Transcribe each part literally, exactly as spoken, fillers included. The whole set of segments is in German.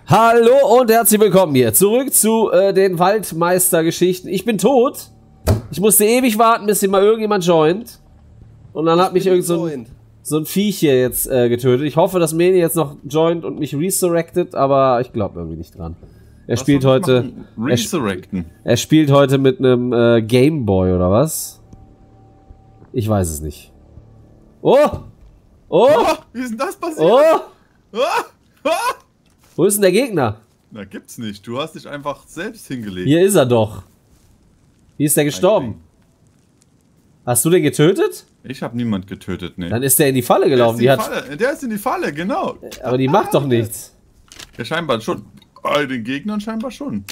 Hallo und herzlich willkommen hier zurück zu äh, den Waldmeister-Geschichten. Ich bin tot. Ich musste ewig warten, bis hier mal irgendjemand joint. Und dann ich hat mich irgend so ein, so ein Viech hier jetzt äh, getötet. Ich hoffe, dass Meni jetzt noch joint und mich resurrected, aber ich glaube irgendwie nicht dran. Er was spielt heute. Resurrecten. Er, er spielt heute mit einem äh, Gameboy oder was? Ich weiß es nicht. Oh! Oh! Oh, wie ist denn das passiert? Oh! Oh! Oh! Wo ist denn der Gegner? Na, gibt's nicht. Du hast dich einfach selbst hingelegt. Hier ist er doch. Wie ist der gestorben? Hast du den getötet? Ich habe niemand getötet, ne. Dann ist der in die Falle gelaufen. Der ist, Die in die hat, Falle. Der ist in die Falle, genau. aber die macht doch nichts. Ja, scheinbar schon. Bei den Gegnern scheinbar schon.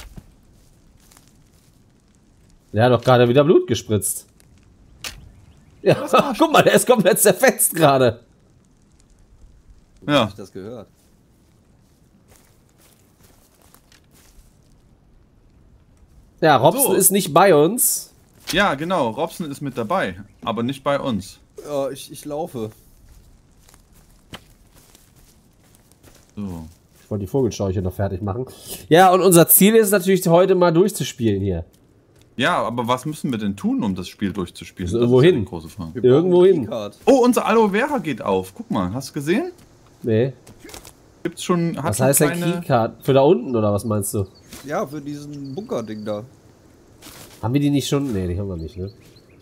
Der hat doch gerade wieder Blut gespritzt. Ja, guck mal, der ist komplett zerfetzt gerade. Ja. Hab ich das gehört? Ja, Robson So. ist nicht bei uns. Ja, genau. Robson ist mit dabei, aber nicht bei uns. Ja, ich, ich laufe. So. Ich wollte die Vogelscheuche noch fertig machen. Ja, und unser Ziel ist natürlich heute mal durchzuspielen hier. Ja, aber was müssen wir denn tun, um das Spiel durchzuspielen? Also Das irgendwo ist ja hin. die große Frage. Wir Irgendwo brauchen hin. eine Keycard. Oh, unser Aloe Vera geht auf. Guck mal, hast du gesehen? Nee. Gibt's schon. Hat Was schon heißt denn kleine- Keycard? Für da unten oder was meinst du? Ja, für diesen Bunker-Ding da. Haben wir die nicht schon? Nee, die haben wir nicht, ne?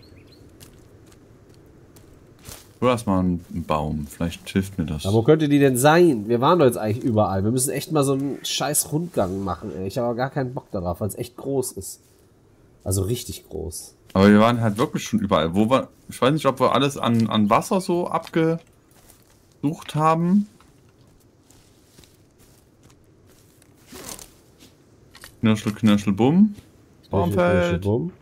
Du hast mal einen Baum. Vielleicht hilft mir das. Aber wo könnte die denn sein? Wir waren doch jetzt eigentlich überall. Wir müssen echt mal so einen scheiß Rundgang machen, ey. Ich habe aber gar keinen Bock darauf, weil es echt groß ist. Also richtig groß. Aber wir waren halt wirklich schon überall. Wo wir, ich weiß nicht, ob wir alles an, an Wasser so abgesucht haben. Knirschel, Knirschel, Bumm. Baumfeld. Bumm.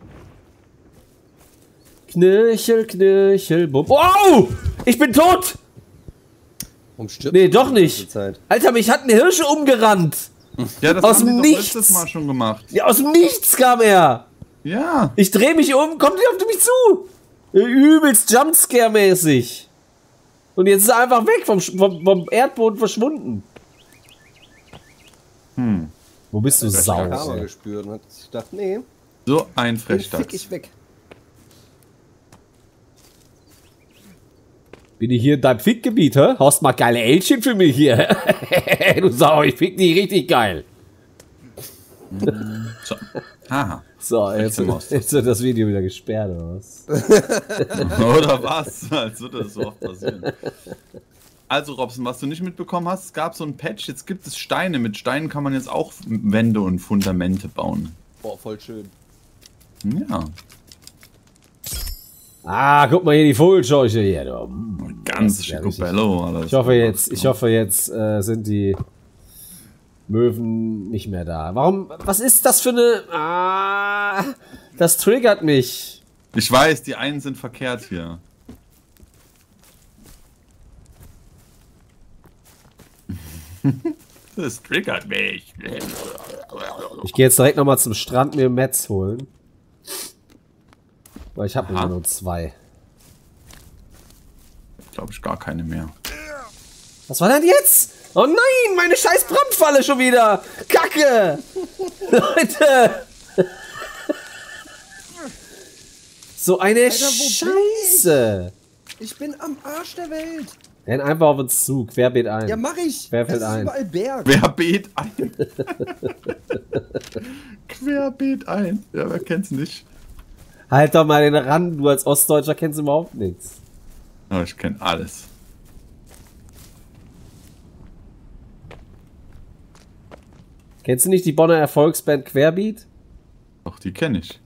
Knirchel, Knirchel, Bumm. Wow! Ich bin tot! Warum stirbt Nee, die doch ganze nicht. Zeit? Alter, mich hat eine Hirsche umgerannt. Ja, das Aus haben dem wir doch Nichts. letztes Mal schon gemacht. Ja, aus dem Nichts kam er. Ja. Ich drehe mich um, kommt nicht auf mich zu. Übelst Jumpscare-mäßig. Und jetzt ist er einfach weg vom, Sch- vom, vom Erdboden verschwunden. Hm. Wo bist du, Ich hab Sau? Karma ey? gespürt und hat sich gedacht, nee, So ein den fick Frechdachs. ich weg. Bin ich hier in deinem Fickgebiet, hä? Hast mal geile Elchen für mich hier. Du Sau, ich fick die richtig geil. So. Haha. So, jetzt, Echte Maus. jetzt wird das Video wieder gesperrt, oder was? Oder was? Als würde das so oft passieren. Also Robson, was du nicht mitbekommen hast, es gab so ein Patch, jetzt gibt es Steine. Mit Steinen kann man jetzt auch Wände und Fundamente bauen. Boah, voll schön. Ja, Ah, guck mal hier die Vogelscheuche hier. Du. ganz Das wär richtig- schicobello. alles. Ich hoffe jetzt, ich hoffe jetzt äh, sind die Möwen nicht mehr da. Warum? Was ist das für eine? Ah, das triggert mich. Ich weiß, die einen sind verkehrt hier. Das triggert mich. Ich gehe jetzt direkt nochmal zum Strand mir Metz holen. Weil ich habe Aha. nur zwei. Glaube ich gar keine mehr. Was war denn jetzt? Oh nein, meine scheiß Brandfalle schon wieder. Kacke. Leute. So eine Alter, wo bin Scheiße. Ich bin am Arsch der Welt. Renn einfach auf uns zu, querbeet ein. Ja, mach ich. Wer fällt Es ist ein? überall Berg. Wer beet ein? Querbeet ein. Ja, wer kennt's nicht? Halt doch mal den ran, du als Ostdeutscher kennst überhaupt nichts. Aber ich kenne alles. Kennst du nicht die Bonner Erfolgsband Querbeat? Doch, die kenne ich.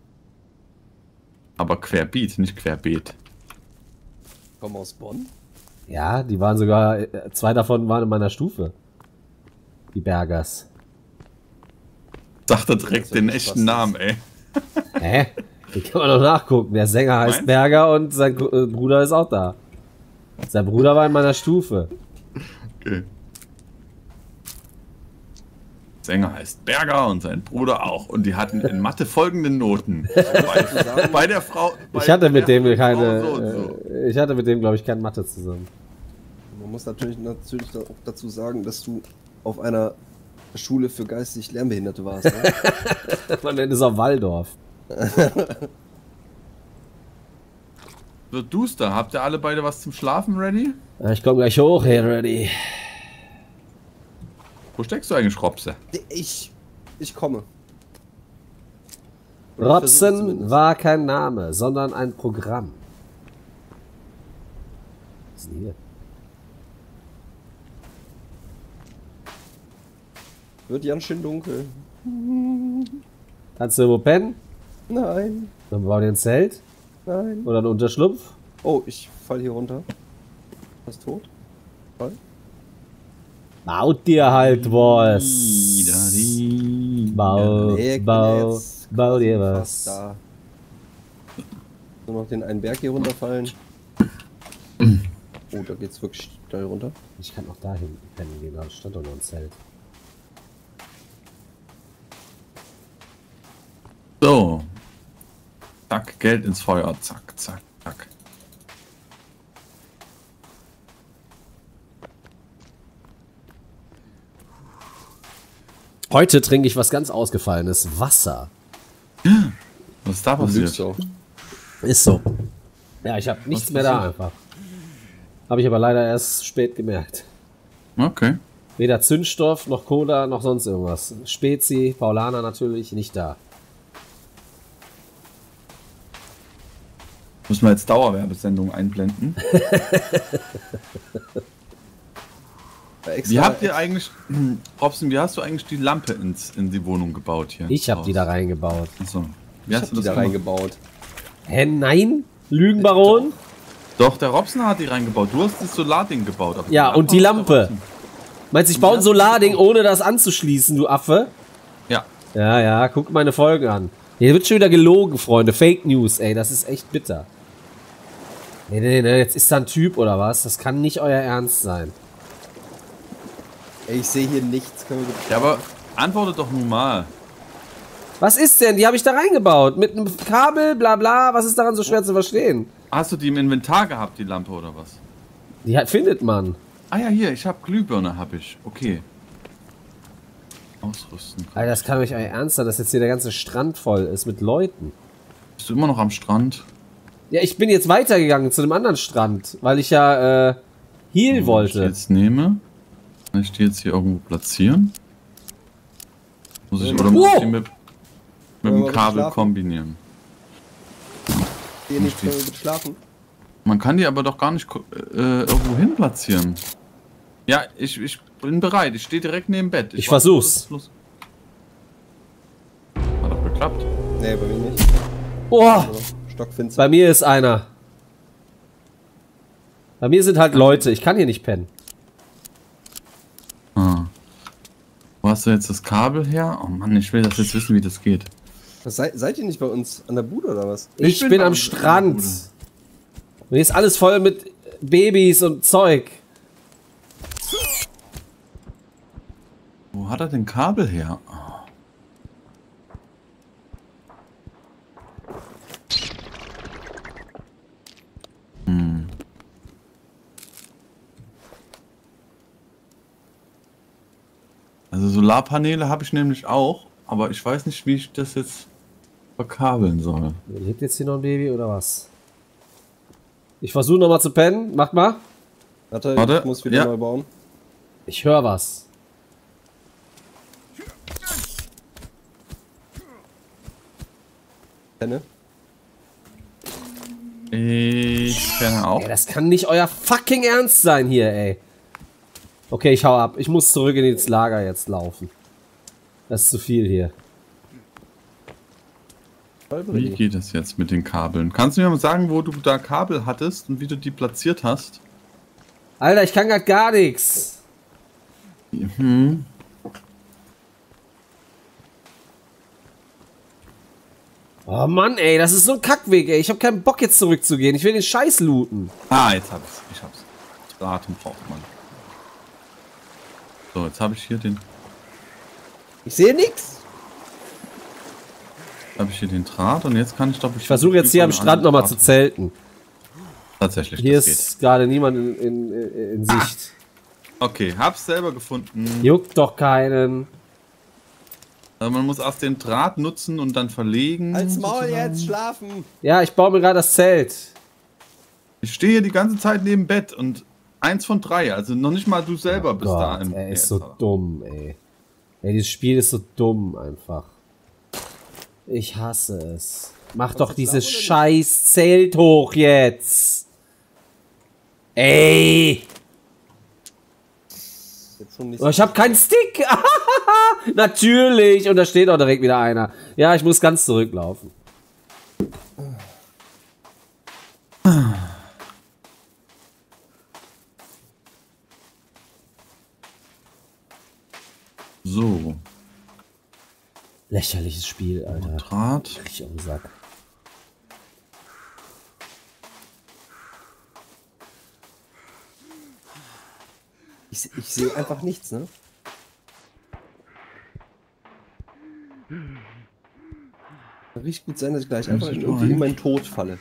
Aber Querbeet, nicht Querbeet. Komm aus Bonn. Ja, die waren sogar, äh, zwei davon waren in meiner Stufe. Die Bergers. Sagt er direkt Also den nicht, echten was Namen, ey. Hä? Die kann man doch nachgucken. Der Sänger heißt Meinst? Berger und sein äh, Bruder ist auch da. Sein Bruder war in meiner Stufe. Okay. Sänger heißt Berger und sein Bruder auch. Und die hatten in Mathe folgende Noten. Bei, bei der Frau. Bei Ich hatte mit der dem Frau keine, so und so. äh, ich hatte mit dem, glaube ich, kein Mathe zusammen. Man muss natürlich, natürlich auch dazu sagen, dass du auf einer Schule für geistig Lernbehinderte warst. Ne? Man nennt es auch Waldorf. Wird duster. Habt ihr alle beide was zum Schlafen ready? Ja, ich komme gleich hoch, hey, ready. Wo steckst du eigentlich, Robse? Ich, ich komme. Oder ich versuch's Robson zumindest. war kein Name, sondern ein Programm. Was ist denn hier? Wird ganz schön dunkel. Kannst du irgendwo pennen? Nein, Dann bauen wir ein Zelt nein. oder einen Unterschlupf. Oh, ich fall hier runter. Fast tot. Fall. Baut dir halt was. Di-da-di. Bau, Nee, ich bin bau, jetzt bau quasi dir fast was. Da. Nur noch den einen Berg hier runterfallen. Oh, da geht's wirklich steil runter. Ich kann auch da hinten pennen gehen, da stand doch noch ein Zelt. So. Zack, Geld ins Feuer. Zack, zack, zack. Heute trinke ich was ganz Ausgefallenes. Wasser. Was ist da Du lügst passiert? auch. Ist so. Ja, ich habe nichts Was mehr da passiert? einfach. Habe ich aber leider erst spät gemerkt. Okay. Weder Zündstoff, noch Cola, noch sonst irgendwas. Spezi, Paulaner natürlich, nicht da. Müssen wir jetzt Dauerwerbesendung einblenden? Extra, Wie habt ihr eigentlich, Robson, wie hast du eigentlich die Lampe ins, in die Wohnung gebaut hier? Ich habe die da reingebaut. Achso. Wie Ich hast hab du die das da gemacht? reingebaut. Hä, nein? Lügenbaron? Doch, der Robson hat die reingebaut. Du hast das Solarding gebaut. aber Ja, und die hat der Lampe. Robson. Meinst du, ich baue ein Solarding, ohne das anzuschließen, du Affe? Ja. Ja, ja, guck meine Folgen an. Hier wird schon wieder gelogen, Freunde. Fake News, ey, das ist echt bitter. Nee, nee, nee, jetzt ist da ein Typ oder was? Das kann nicht euer Ernst sein. Ey, ich sehe hier nichts. Können wir bitte- Ja, aber antworte doch nun mal. Was ist denn? Die habe ich da reingebaut. Mit einem Kabel, bla bla. Was ist daran so schwer zu verstehen? Hast du die im Inventar gehabt, die Lampe, oder was? Die hat, findet man. Ah ja, hier, ich habe Glühbirne, habe ich. Okay. Ausrüsten. Alter, das kann doch nicht euer Ernst sein, dass jetzt hier der ganze Strand voll ist mit Leuten. Bist du immer noch am Strand? Ja, ich bin jetzt weitergegangen zu einem anderen Strand, weil ich ja äh, Heal Wenn ich die wollte. jetzt nehme, kann ich die jetzt hier irgendwo platzieren? Muss ich, oder Oh! muss ich die mit, mit Wollen dem wir Kabel schlafen? kombinieren? Hier nicht, können wir bitte schlafen? Man kann die aber doch gar nicht ko- äh, irgendwo hin platzieren. Ja, ich, ich bin bereit. Ich stehe direkt neben dem Bett. Ich warte, versuch's. bis es los- Hat doch geklappt. Nee, bei mir nicht. Boah, Stockfinster. bei mir ist einer. Bei mir sind halt Leute. Ich kann hier nicht pennen. Ah. Wo hast du jetzt das Kabel her? Oh Mann, ich will das jetzt wissen, wie das geht. Was, seid, seid ihr nicht bei uns an der Bude oder was? Ich, bin bin, am am- Strand. Bude. Und hier ist alles voll mit Babys und Zeug. Wo hat er denn Kabel her? Oh. Hm. Also Solarpaneele habe ich nämlich auch, aber ich weiß nicht, wie ich das jetzt verkabeln soll. Lebt jetzt hier noch ein Baby oder was? Ich versuche nochmal zu pennen. Macht mal. Warte, Warte, ich muss wieder ja. neu bauen. Ich höre was. Penne. Ich kenne auch. Ey, das kann nicht euer fucking Ernst sein hier, ey. Okay, ich hau ab. Ich muss zurück ins Lager jetzt laufen. Das ist zu viel hier. Wie geht es jetzt mit den Kabeln? Kannst du mir mal sagen, wo du da Kabel hattest und wie du die platziert hast? Alter, ich kann grad gar nichts. Mhm. Oh Mann, ey, das ist so ein Kackweg, ey. Ich habe keinen Bock jetzt zurückzugehen. Ich will den Scheiß looten. Ah, jetzt hab ich's. Ich hab's. Datum braucht man. So, jetzt habe ich hier den, Ich sehe nichts. habe ich hier den Draht und jetzt kann ich doch. Ich versuche jetzt hier am Strand nochmal zu zelten. Tatsächlich, Hier das ist gerade niemand in, in, in Sicht. geht. Okay, hab's selber gefunden. Juckt doch keinen. Also man muss erst den Draht nutzen und dann verlegen. Als Maul sozusagen. jetzt, schlafen! Ja, ich baue mir gerade das Zelt. Ich stehe hier die ganze Zeit neben Bett und eins von drei, also noch nicht mal du selber bist da. Gott, Im er ist Ja, so dumm, ey. Ey, dieses Spiel ist so dumm einfach. Ich hasse es. Mach doch dieses scheiß Zelt hoch jetzt. Ey! Jetzt schon nicht Oh, ich hab keinen Stick. Natürlich. Und da steht auch direkt wieder einer. Ja, ich muss ganz zurücklaufen. So, Lächerliches Spiel, Alter. Draht. Richtig am Sack. Ich, ich sehe einfach nichts, ne? Kann richtig gut sein, dass ich gleich einfach ist irgendwie rein. in meinen Tod falle.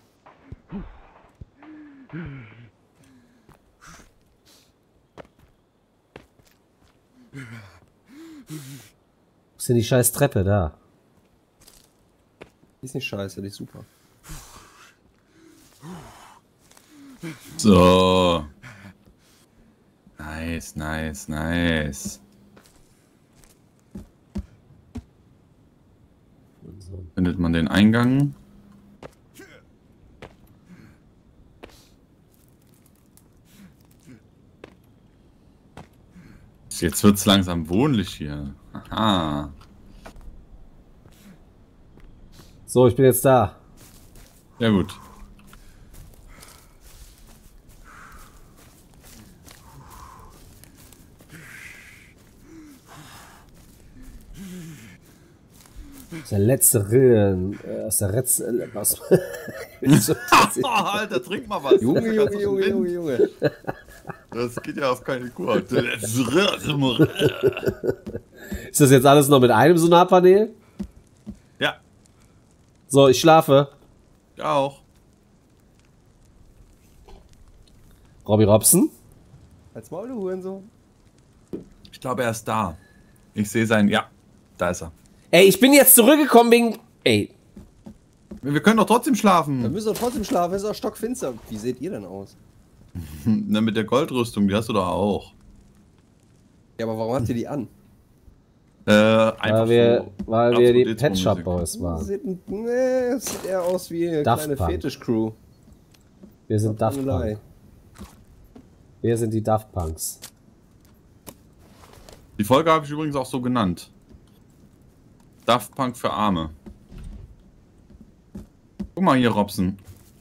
Wo ist denn die scheiß Treppe da? Die ist nicht scheiße, die ist super. So. Nice, nice, nice. Findet man den Eingang? Jetzt wird's langsam wohnlich hier. Aha. So, ich bin jetzt da. Ja gut. Das ist der letzte Rillen. Äh, aus der Retz... Äh, aus Alter, trink mal was. Junge, Junge, Junge, Junge, Junge. Das geht ja auf keine Kur. Ist das jetzt alles noch mit einem Sonarpanel? Ja, So, ich schlafe. ich auch. Robby Robson? Als Maul, du Hurensohn. Ich glaube, er ist da. Ich sehe seinen. Ja, da ist er. Ey, ich bin jetzt zurückgekommen wegen... Ey, Wir können doch trotzdem Wir schlafen. müssen doch trotzdem schlafen, es ist auch stockfinster. Wie seht ihr denn aus? Na, mit der Goldrüstung, die hast du doch auch. Ja, aber warum habt ihr die an? Äh, einfach weil wir, so. weil R wir zwei die D Pet zwei Shop Musik. Boys waren. Sieht, nee, es sieht eher aus wie eine Daft kleine Punk. Fetisch-Crew. Wir sind Daft Keinerlei. Punk. Wir sind die Daft Punks. Die Folge habe ich übrigens auch so genannt. Daft Punk für Arme. Guck mal hier, Robson.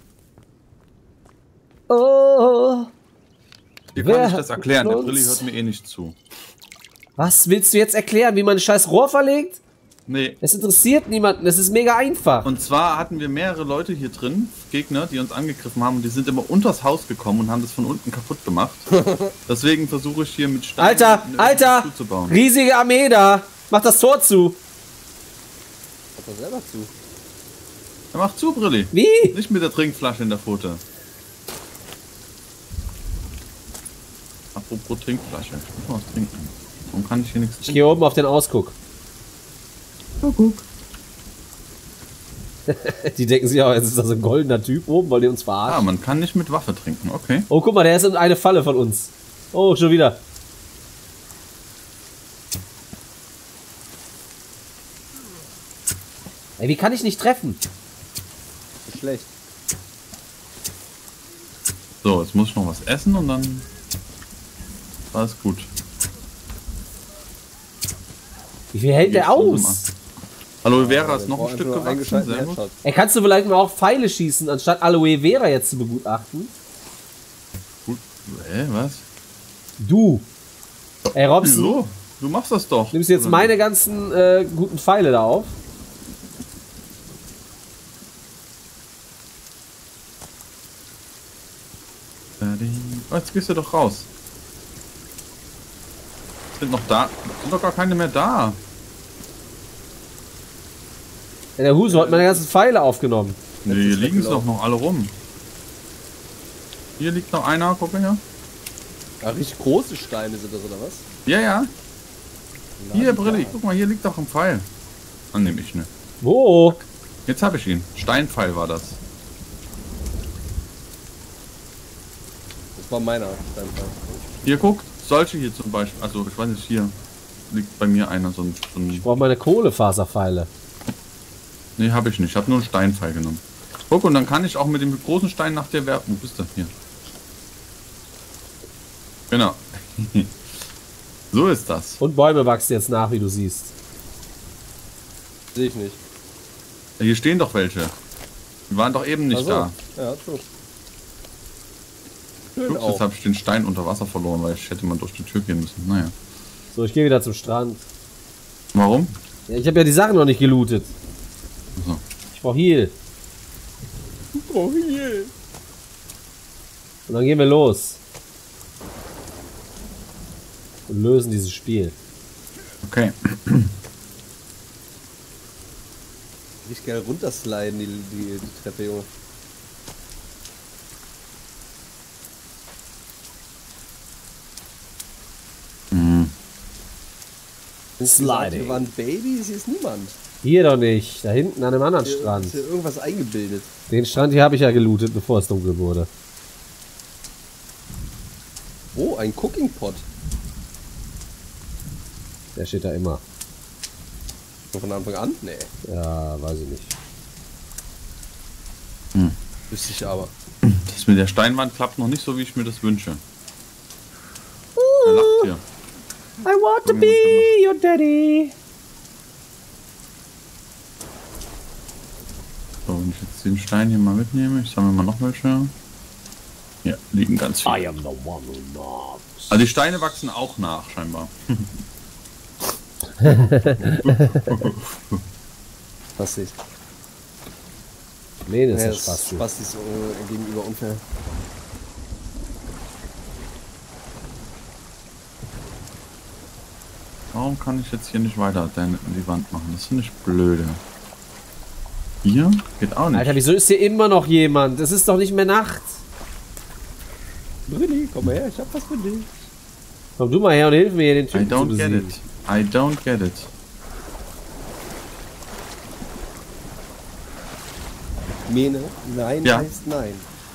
Oh, Hier Wer kann ich hat das erklären. Der uns- Brilli hört mir eh nicht zu. was willst du jetzt erklären, wie man ein scheiß Rohr verlegt? Nee. Es interessiert niemanden, es ist mega einfach. Und zwar hatten wir mehrere Leute hier drin, Gegner, die uns angegriffen haben und die sind immer unters Haus gekommen und haben das von unten kaputt gemacht. Deswegen versuche ich hier mit Steinen Alter, eine Alter, zuzubauen. riesige Armee da. Mach das Tor zu. Hat er selber zu. Ja, mach zu, Brilli. Wie? Nicht mit der Trinkflasche in der Pfote. Apropos Trinkflasche. Ich muss mal was trinken. Warum kann ich hier nichts Ich trinken? gehe oben auf den Ausguck. Oh, guck. Die denken sich auch, jetzt ist da so ein goldener Typ oben, weil die uns Ah, verarschen. man kann nicht mit Waffe trinken. Okay. Oh, guck mal, der ist in eine Falle von uns. Oh, schon wieder. Ey, wie kann ich nicht treffen? Ist schlecht. So, jetzt muss ich noch was essen und dann war es gut. Wie viel hält der Jetzt muss ich aus? Aloe Vera ist Der noch ein braucht Stück einfach nur gewachsen. eingeschalteten Sehr gut. Headshot. Ey, kannst du vielleicht mal auch Pfeile schießen, anstatt Aloe Vera jetzt zu begutachten? gut. Hä, was? Du. Ey, Robson, Wieso? Du machst das doch. nimmst jetzt meine ganzen äh, guten Pfeile da auf? Oh, jetzt gehst du doch raus. Sind noch da? Sind doch gar keine mehr da. Ja, der Huso hat meine ganzen Pfeile aufgenommen. Nee, Jetzt hier ist liegen sie doch weggelaufen. noch alle rum. Hier liegt noch einer, guck mal hier. Ja, richtig große Steine sind das, oder was? Ja, ja. Hier, Brilli, guck mal, hier liegt doch ein Pfeil. Dann nehme ich ne. Wo? Jetzt habe ich ihn. Steinpfeil war das. Das war meiner Steinpfeil. Hier, guck, solche hier zum Beispiel. Also, ich weiß nicht, hier liegt bei mir einer so ein... So ein Ich brauche meine Kohlefaserpfeile. nee, habe ich nicht. Ich habe nur einen Steinpfeil genommen. Guck, und dann kann ich auch mit dem großen Stein nach dir werfen. Wo bist du? Hier. Genau. So ist das. Und Bäume wachsen jetzt nach, wie du siehst. Sehe ich nicht. Hier stehen doch welche. Die waren doch eben nicht Ach so. da. Ja, true. Schön Ups, auch. jetzt habe ich den Stein unter Wasser verloren, weil ich hätte mal durch die Tür gehen müssen. Naja. So, ich gehe wieder zum Strand. Warum? Ja, ich habe ja die Sachen noch nicht gelootet. So. Ich brauche Heal. Oh, yeah. Und dann gehen wir los. Und lösen dieses Spiel. Okay. Richtig geil runtersliden, die, die, die Treppe, Junge. Mhm. Sliding. Hier waren Babys, hier ist niemand. Hier doch nicht. Da hinten an einem anderen Hier Strand. ist hier irgendwas eingebildet. Den Strand hier habe ich ja gelootet, bevor es dunkel wurde. Oh, ein Cooking Pot. Der steht da immer. Von Anfang an? Nee, Ja, weiß ich nicht. wüsste ich aber. Das mit der Steinwand klappt noch nicht so, wie ich mir das wünsche. Er lacht hier. I want to be your daddy. So, wenn ich jetzt den Stein hier mal mitnehme, ich sammle mal noch welche. Ja, liegen ganz viele. I am the one who knocks. Also die Steine wachsen auch nach, scheinbar. Was ich. Nee, das Ja, ist ja Spaß. was ist äh, gegenüber unfair. Warum kann ich jetzt hier nicht weiter in die Wand machen? Das finde ich blöde. Hier? Geht auch nicht. Alter, wieso ist hier immer noch jemand? Es ist doch nicht mehr Nacht. Brilli, komm mal her, ich hab was für dich. Komm du mal her und hilf mir hier den I Typen zu don't get besiegen. it. I don't get it. Mene, nein Ja. heißt nein.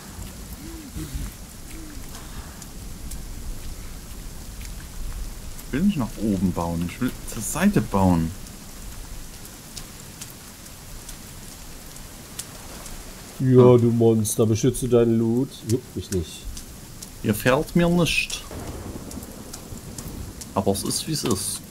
Ich will nicht nach oben bauen. Ich will zur Seite bauen. Ja, du Monster, beschütze deinen Loot. Juckt mich nicht. Ihr fällt mir nicht. Aber es ist wie es ist.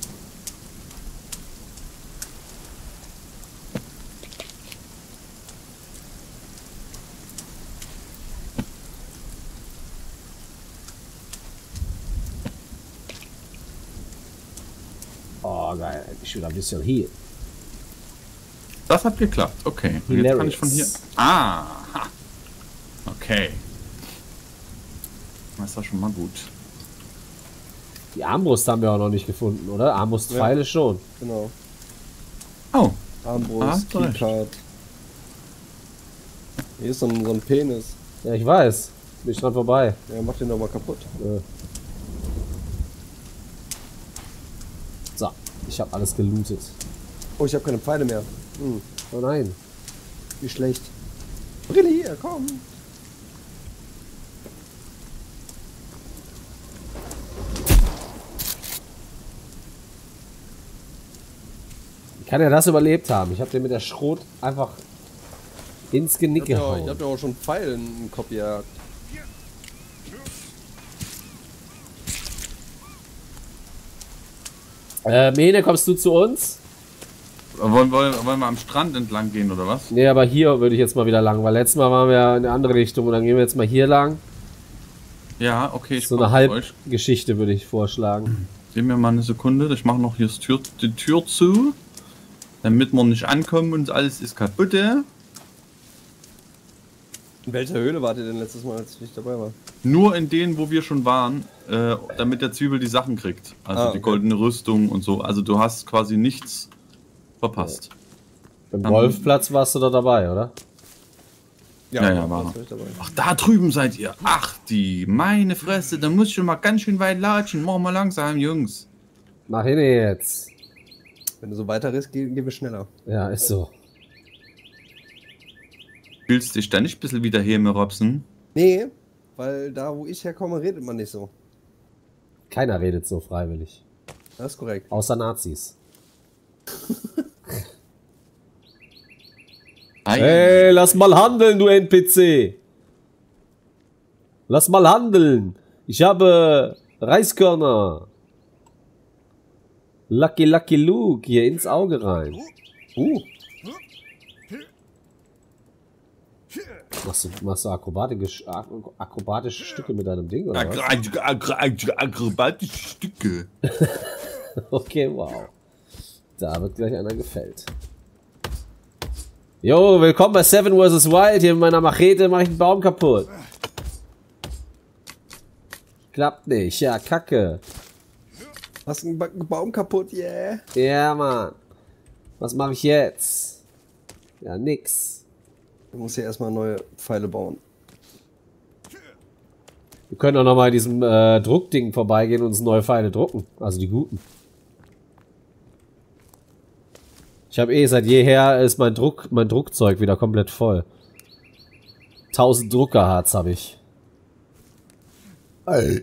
Oh, geil. Ich will ein bisschen hier. Das hat geklappt. Okay. Und jetzt kann ich von hier. Hilarious. Ah. Ha. Okay. Das ist doch schon mal gut. Die Armbrust haben wir auch noch nicht gefunden, oder? Armbrustpfeile schon. Genau. Oh. Armbrust, hast du recht. Keycard. Hier ist so ein, so ein Penis. Ja, ich weiß. Bin ich dran vorbei. Ja, mach den doch mal kaputt. Äh. So, ich habe alles gelootet. Oh, ich habe keine Pfeile mehr. Hm, Oh nein. wie schlecht. Brilli, hier, komm. Wie kann er das überlebt haben? Ich habe den mit der Schrot einfach ins Genick Ich hab ja auch- ich gehauen. hab ja auch schon Pfeile in den Kopf gejagt. Äh, Mene, kommst du zu uns? Wollen, wollen, wollen wir am Strand entlang gehen oder was? Nee, aber hier würde ich jetzt mal wieder lang, weil letztes Mal waren wir ja in eine andere Richtung und dann gehen wir jetzt mal hier lang. Ja, okay, ich So komm eine zu euch. Halbgeschichte würde ich vorschlagen. Gib mir mal eine Sekunde. Ich mache noch hier das Tür, die Tür zu, damit wir nicht ankommen und alles ist kaputt. In welcher Höhle wart ihr denn letztes Mal, als ich nicht dabei war? Nur in denen, wo wir schon waren, äh, damit der Zwiebel die Sachen kriegt. Also Ah, die okay. goldene Rüstung und so. Also du hast quasi nichts verpasst. Beim Am- Golfplatz warst du da dabei, oder? Ja, ja, da war warst du dabei. Ach, da drüben seid ihr. Ach, die, meine Fresse, da muss ich schon mal ganz schön weit latschen. Machen wir langsam, Jungs. Mach hin jetzt. Wenn du so weiter ist, gehen geh wir schneller. Ja, ist so. Fühlst dich da nicht ein bisschen wieder hier, Robson? Nee, weil da, wo ich herkomme, redet man nicht so. Keiner redet so freiwillig. Das ist korrekt. Außer Nazis. Hey, lass mal handeln, du N P C. Lass mal handeln. Ich habe Reiskörner. Lucky Lucky Luke hier ins Auge rein. Uh. Machst du, machst du akrobatische, akrobatische Stücke mit deinem Ding, oder was? Akrobatische Stücke. Okay, wow. Da wird gleich einer gefällt. Jo, willkommen bei Seven versus. Wild. Hier mit meiner Machete mache ich einen Baum kaputt. Klappt nicht. Ja, kacke. Hast einen ba Baum kaputt, yeah. Ja, Mann. Was mache ich jetzt? Ja, nix. Du musst hier erstmal neue Pfeile bauen. Wir können auch nochmal diesem äh, Druckding vorbeigehen und uns neue Pfeile drucken. Also die guten. Ich habe eh seit jeher ist mein Druck, mein Druckzeug wieder komplett voll. tausend Druckerharz habe ich. Ey.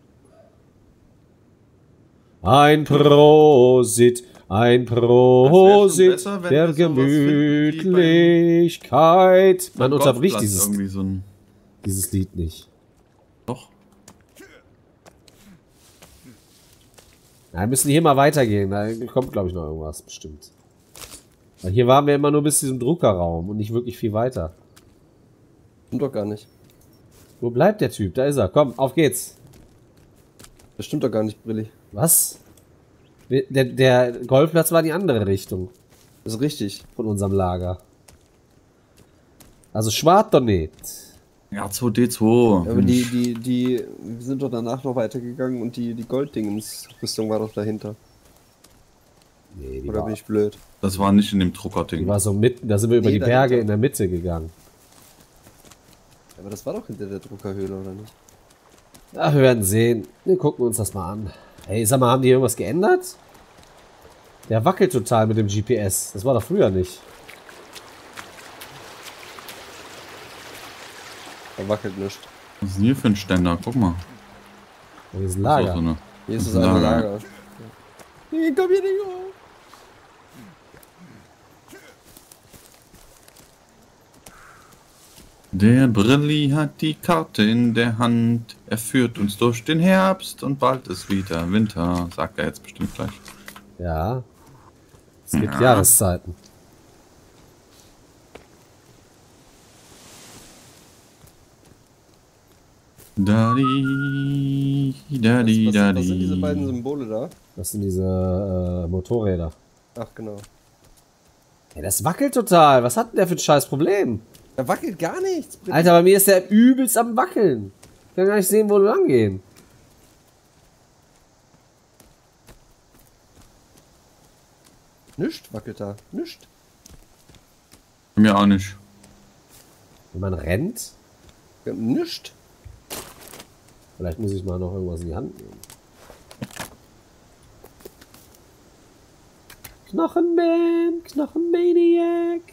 Ein Prosit, ein Prosit besser, wenn der wir sowas finden wie Gemütlichkeit. Man unterbricht Golfplatz dieses, irgendwie so ein dieses Lied nicht. Doch. Na, wir müssen hier mal weitergehen. Da kommt, glaube ich, noch irgendwas bestimmt. Weil hier waren wir immer nur bis zu diesem Druckerraum und nicht wirklich viel weiter. Stimmt doch gar nicht. Wo bleibt der Typ? Da ist er. Komm, auf geht's. Das stimmt doch gar nicht, Brilli. Was? Der, der Golfplatz war die andere Richtung Das ist richtig. von unserem Lager. Also schwart doch nicht. Ja, zwei D zwei. Ja, aber die, die, die, wir sind doch danach noch weitergegangen und die, die Golddingens-Rüstung war doch dahinter. Nee, die Oder war, bin ich blöd? Das war nicht in dem die Druckerding. war so mitten, da sind wir über Nee, die dahinter. Berge in der Mitte gegangen. Aber das war doch hinter der Druckerhöhle, oder nicht? Ach, wir werden sehen. Wir gucken uns das mal an. Hey, sag mal, haben die irgendwas geändert? Der wackelt total mit dem G P S. Das war doch früher nicht. Da wackelt nichts. Was ist denn hier für ein Ständer? Guck mal. Hier ist ein So, Lager. so eine. Hier ist Das das ist eine ein Lager. Lager. Nee, komm hier nicht hoch. Der Brilli hat die Karte in der Hand. Er führt uns durch den Herbst und bald ist wieder Winter. Sagt er jetzt bestimmt gleich. Ja. Es gibt Ja. Jahreszeiten. Dadi, Was, dadi, was, dadi. was sind diese beiden Symbole da? Das sind diese äh, Motorräder. Ach, genau. Ey, das wackelt total. Was hat denn der für ein scheiß Problem? Da wackelt gar nichts. Brilli. Alter, bei mir ist der übelst am Wackeln. Ich kann gar nicht sehen, wo wir lang gehen. Nischt wackelt da. Nischt. Mir auch nicht. Wenn man rennt, Ja, nischt. vielleicht muss ich mal noch irgendwas in die Hand nehmen. Knochenman, Knochenmaniac.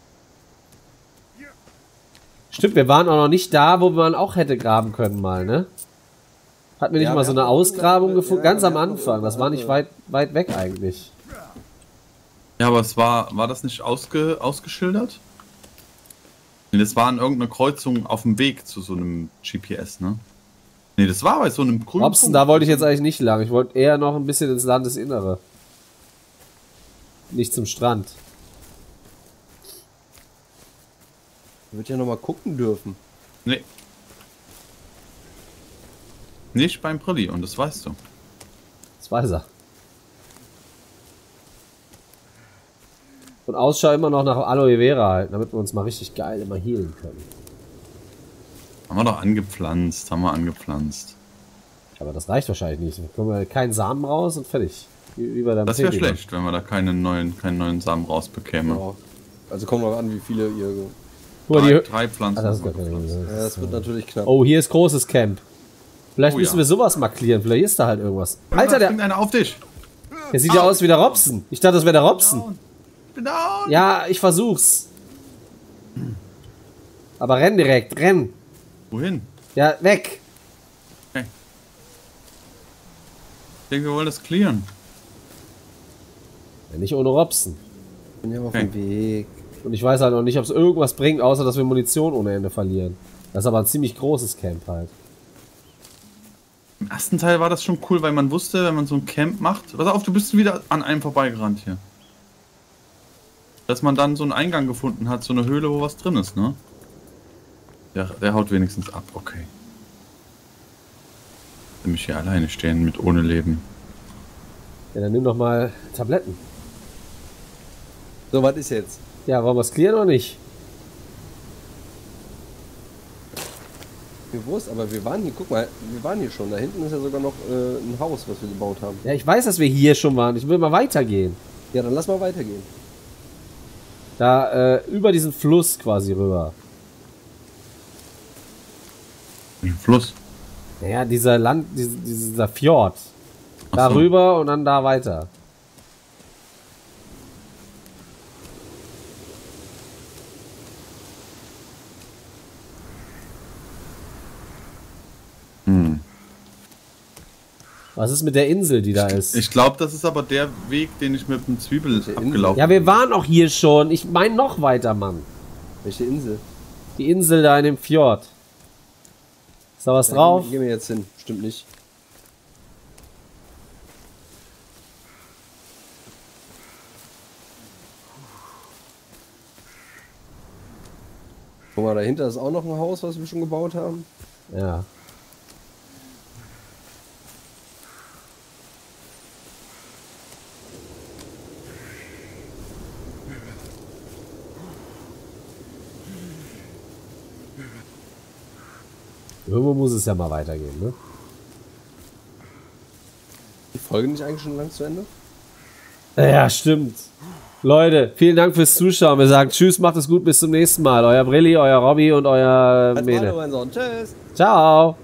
Stimmt, wir waren auch noch nicht da, wo man auch hätte graben können mal, ne? Hatten wir nicht Ja, mal wir so eine hatten Ausgrabung irgendwo- gefunden? ja, Ganz wir am hatten Anfang. Das war nicht irgendwo- weit, weit weg eigentlich. Ja, aber es war, war das nicht ausge, ausgeschildert? Nee, das war an irgendeiner Kreuzung auf dem Weg zu so einem G P S, ne? Nee, das war bei so einem grünen Robson, Punkt. da wollte ich jetzt eigentlich nicht lang. Ich wollte eher noch ein bisschen ins Landesinnere. Nicht zum Strand. Ich würde ja noch mal gucken dürfen. Nee. Nicht beim Brilli, und das weißt du. Das weiß er. Und Ausschau immer noch nach Aloe Vera halten, damit wir uns mal richtig geil immer healen können. Haben wir doch angepflanzt, haben wir angepflanzt. Aber das reicht wahrscheinlich nicht. Da kommen wir keinen Samen raus und fertig. Wie, wie bei deinem Das wäre Teddy. schlecht, wenn wir da keinen neuen, keinen neuen Samen rausbekämen. Ja. Also kommt noch an, wie viele ihr. Guck mal, Drei, die, drei Pflanzen. ah, das ist haben gar wir keine, gepflanzt. Ja, das wird natürlich knapp. oh, hier ist großes Camp. Vielleicht Oh, müssen ja. wir sowas markieren. Vielleicht ist da halt irgendwas. Alter, da der. springt einer auf dich. Der sieht ja aus wie der Robson. Ich dachte, das wäre der Robson. Down. Ich bin down. Ja, ich versuch's. Aber renn direkt, renn. Wohin? Ja, weg. Okay. Ich denke, wir wollen das clearen. Ja, nicht ohne Robson. Ich bin ja auf Okay. dem Weg. Und ich weiß halt noch nicht, ob es irgendwas bringt, außer dass wir Munition ohne Ende verlieren. Das ist aber ein ziemlich großes Camp halt. Im ersten Teil war das schon cool, weil man wusste, wenn man so ein Camp macht. Pass auf, du bist wieder an einem vorbeigerannt hier. Dass man dann so einen Eingang gefunden hat, so eine Höhle, wo was drin ist, ne? Der, der haut wenigstens ab, okay. Nämlich hier alleine stehen mit ohne Leben. Ja, dann nimm doch mal Tabletten. So, was ist jetzt? Ja, wollen wir es clearen oder nicht? Mir Wurst, aber wir waren hier, guck mal, wir waren hier schon. Da hinten ist ja sogar noch äh, ein Haus, was wir gebaut haben. Ja, ich weiß, dass wir hier schon waren. Ich will mal weitergehen. Ja, dann lass mal weitergehen. Da, äh, über diesen Fluss quasi rüber. Im Fluss. Naja, dieser Land, dieser, dieser Fjord. Ach Da so. rüber und dann da weiter. Hm. Was ist mit der Insel, die da ist? Ich glaube, das ist aber der Weg, den ich mit dem Zwiebel Insel? abgelaufen Ja, wir waren auch hier schon. Ich meine noch weiter, Mann. Welche Insel? Die Insel da in dem Fjord. Ist da was Da drauf? Gehen, gehen wir jetzt hin. Stimmt nicht. Guck mal, dahinter ist auch noch ein Haus, was wir schon gebaut haben. Ja. Irgendwo muss es ja mal weitergehen, ne? Die Folge nicht eigentlich schon lang zu Ende? Ja, stimmt. Leute, vielen Dank fürs Zuschauen. Wir sagen Tschüss, macht es gut, bis zum nächsten Mal. Euer Brilli, euer Robby und euer Als Mene. Tschüss. Ciao.